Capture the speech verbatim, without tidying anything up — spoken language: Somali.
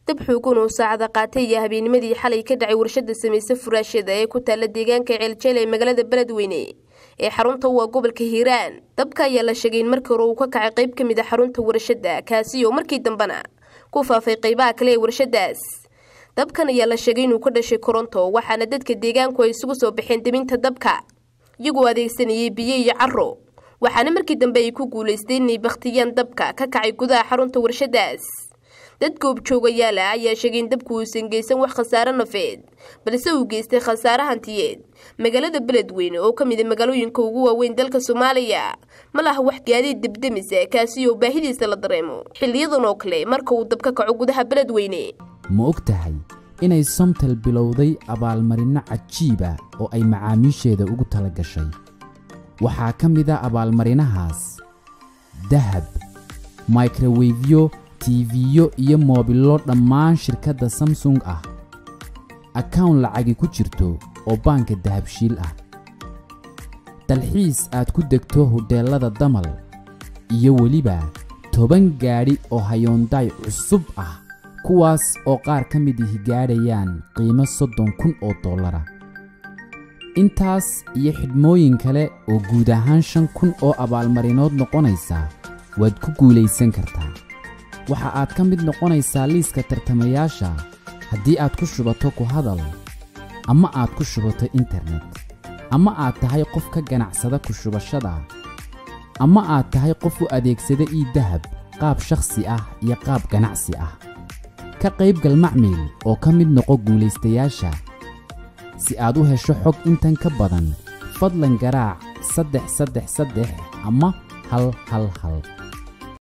dab xoogan oo saacada qaatay iyo habeennimadii xalay ka dhacay warshada samaysa furaashada ee ku taala deegaanka Ceelceel ee magaalada Beledweyne ee xarunta waa gobolka Hiiraan. Dabka ayaa la sheegay in markii hore uu ka kacay qayb ka mid ah xarunta warshada, kaasi oo markii dambana ku faafay qaybaha kale ee warshadaas. dabkan ayaa la sheegay inuu ka dhashay koronto, waxaana dadka deegaanku ay isugu soo baxeen deminta dabka iyagoo adeegsanayay biyo iyo carro, waxaana markii dambe ay ku guuleysteen inay baktiyaan dabka ka kacay gudaha xarunta warshadaas. dad goobjoogayaal ah ayaa sheegay in dabku uusan geysan wax khasaare nafeed, balse uu geystay khasaare hantiyeed. magaalada Beledweyne oo ka mid ah magaalooyinka ugu waaweyn dalka Soomaaliya ma laha wax gaadiid dibdamis ah, kaasi oo baahidiisa la dareemo xilliyadan oo kale marka uu dabka kaco gudaha Beledweyne. ma ogtahay inay Somtel bilowday abaalmarino cajiib ah oo ay macaamiisheeda ugu tala gashay? waxaa ka mid ah abaalmarinahaas dahab, microwave, T V iyo mobilo dhammaan shirkadda Samsung ah, account lacag ku jirto oo banka dahabshiil ah, dalxiis aad ku degto hoteelada Damal, iyo waliba toban gaari oo Hyundai cusub ah, kuwaas oo qaar ka mid ah gaadhayaan qiimo soddon kun oo dollar. intaas iyo xidhmooyin kale oo guud ahaan shan kun oo abaalmarinood noqonaysa waad ku guuleysan kartaa. waxa aad ka mid noqonaysaa liiska tartamayaasha haddii aad ku shubato ku hadal, ama aad ku shubato internet, ama aad tahay qof ka ganacsada ku shubashada, ama aad tahay qof u adeegsada e-dahab qaab shakhsi ah iyo qaab ganacsi ah. ka qaybgal macmiil oo ka mid noqo guuleystayaasha. si aad u hesho xog intan ka badan, fadlan garaac saddex saddex saddex ama hal hal hal.